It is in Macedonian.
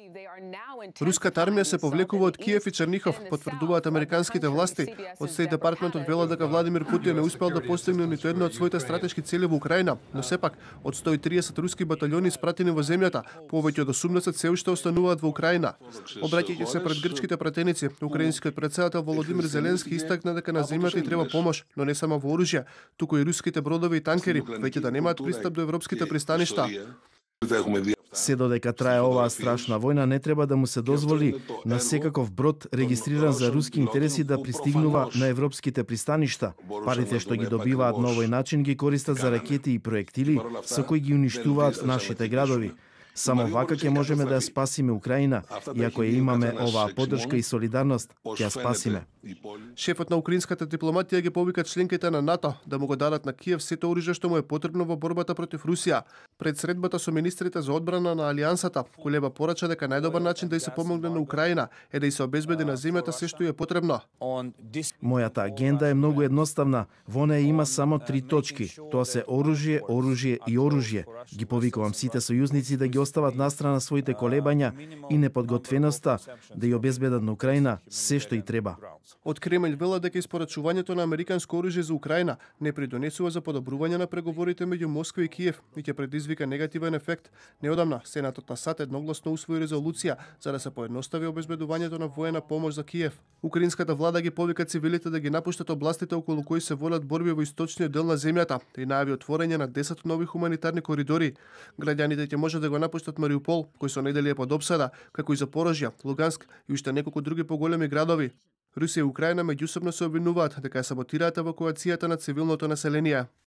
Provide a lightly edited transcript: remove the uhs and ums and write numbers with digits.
Руската армија се повлекува од Киев и Чернихов, потврдуваат американските власти. Од Стейт департментот вела дека Владимир Путин не успел да постигне ниту една од своите стратешки цели во Украина, но сепак од 130 руски баталиони испратени во земјата, повеќе од 80 се уште остануваат во Украина. Обраќајќи се пред грчките пратеници, украинскиот претседател Володимир Зеленски истакна дека на земјата и треба помош, но не само во оружје, туку и руските бродови и танкери веќе да немаат пристап до европските пристаништа. Се додека трае оваа страшна војна, не треба да му се дозволи на секаков брод регистриран за руски интереси да пристигнува на европските пристаништа. Парите што ги добиваат на овој начин ги користат за ракети и проектили со кои ги уништуваат нашите градови. Само вака ќе можеме да ја спасиме Украина, и ако ја имаме оваа поддршка и солидарност, ќе ја спасиме. Шефот на украинската дипломатија ги повика членките на НАТО да му го дадат на Киев сето оружје што му е потребно во борбата против Русија. Пред средбата со министрите за одбрана на Алијансата, Кулеба порача дека најдобар начин да ја се помогне на Украина е да ја се обезбеди на земјата се што ја е потребно. Мојата агенда е многу едноставна. Во неја има само 3 точки. Тоа се оружје, оружје и оружје. Ги повикувам сите сојузници да ги остават настрана своите колебања и неподготвеноста, да ја обезбедат на Украина се што и треба. Од Кремљ вела дека испорачувањето на американско оружје за Украина не придонесува за подобрување на преговорите меѓу Москва и Киев и ќе предизвика негативен ефект. Неодамна Сенатот на САД едногласно усвои резолуција за да се поедностави обезбедувањето на воена помош за Киев. Украинската влада ги повика цивилите да ги напуштат областите околу кои се водат борби во источниот дел на земјата и најави отворање на 10 нови хуманитарни коридори. Граѓаните ќе може да го напуштат Мариупол, кој со недели е под опсада, како и Запорожје, Луганск и уште неколку други поголеми градови. Русија и Украина меѓусебно се обвинуваат дека ја саботираат евакуацијата на цивилното население.